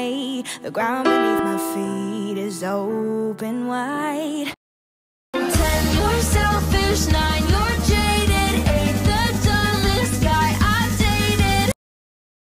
day. The ground beneath my feet is open wide. 10, you're selfish, 9,